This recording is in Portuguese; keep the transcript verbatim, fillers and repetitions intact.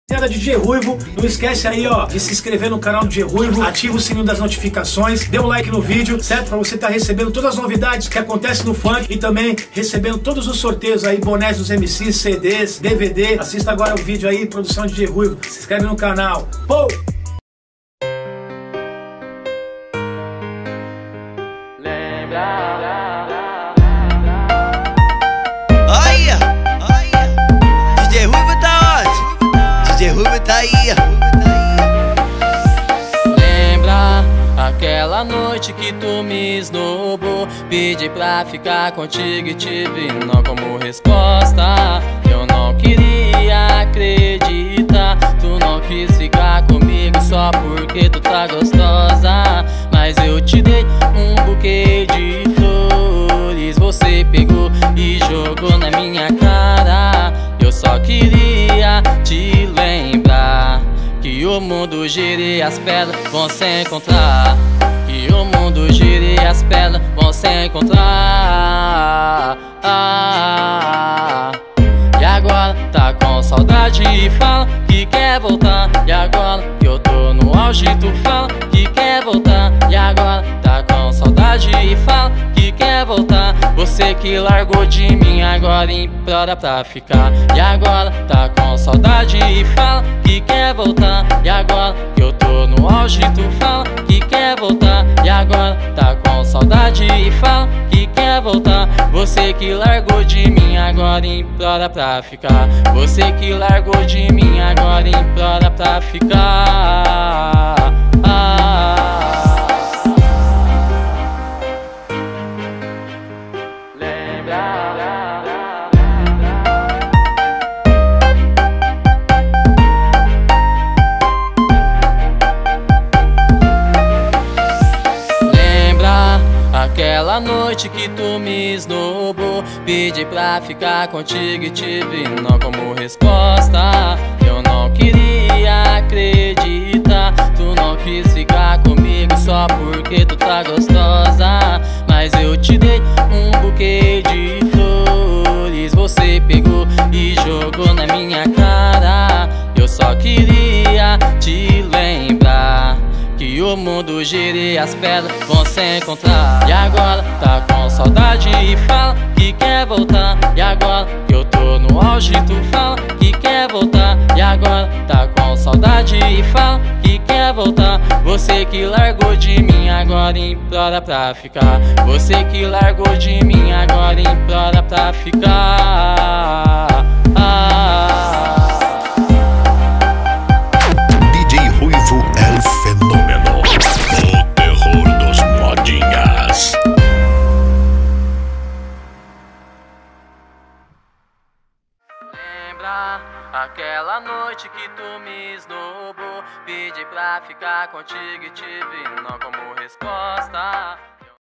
D J Ruivo, não esquece aí, ó, de se inscrever no canal do D J Ruivo, ativa o sininho das notificações, dê um like no vídeo, certo? Pra você estar recebendo todas as novidades que acontecem no funk e também recebendo todos os sorteios aí, bonés dos M Cs, C Ds, D V D. Assista agora o vídeo aí, produção de D J Ruivo, se inscreve no canal. Pô! Olha, olha, D J Ruivo tá onde? D J Ruivo tá aí. Lembra aquela noite que tu me esnobou? Pedi pra ficar contigo e tive não como resposta. Eu não queria acreditar, tu não quis ficar comigo só porque tu tá gostosa. Mas eu te dei um buquê de flores, você pegou e jogou na minha cara. Eu só queria te lembrar que o mundo gira e as pedras vão se encontrar. Que o mundo gira e as pedras vão se encontrar. Ah, e agora tá com saudade e fala que quer voltar. E agora que eu tô no auge tu fala que quer voltar. E agora tá com saudade e fala que quer voltar. Você que largou de mim agora implora pra ficar. E agora tá com saudade e fala que quer voltar. E agora que eu tô no auge tu fala que quer voltar. E agora tá com saudade e fala que quer voltar. Você que largou de mim agora implora pra ficar. Você que largou de mim agora implora pra ficar. Ah. Aquela noite que tu me esnobou, pedi pra ficar contigo e tive não como resposta. Eu não queria acreditar, tu não quis ficar comigo só porque tu tá gostosa. Mas eu te dei um buquê de flores, você pegou e jogou na minha cara. Eu só queria te lembrar que o mundo gira e as pedras vão se encontrar. E agora tá com saudade e fala que quer voltar. E agora que eu tô no auge tu fala que quer voltar. E agora tá com saudade e fala que quer voltar. Você que largou de mim agora implora pra ficar. Você que largou de mim agora implora pra ficar. Ah. D J Ruivo é o fenômeno, o terror dos modinhas. Lembra aquela noite que tu me esnobou, pedi pra ficar contigo e tive não como resposta.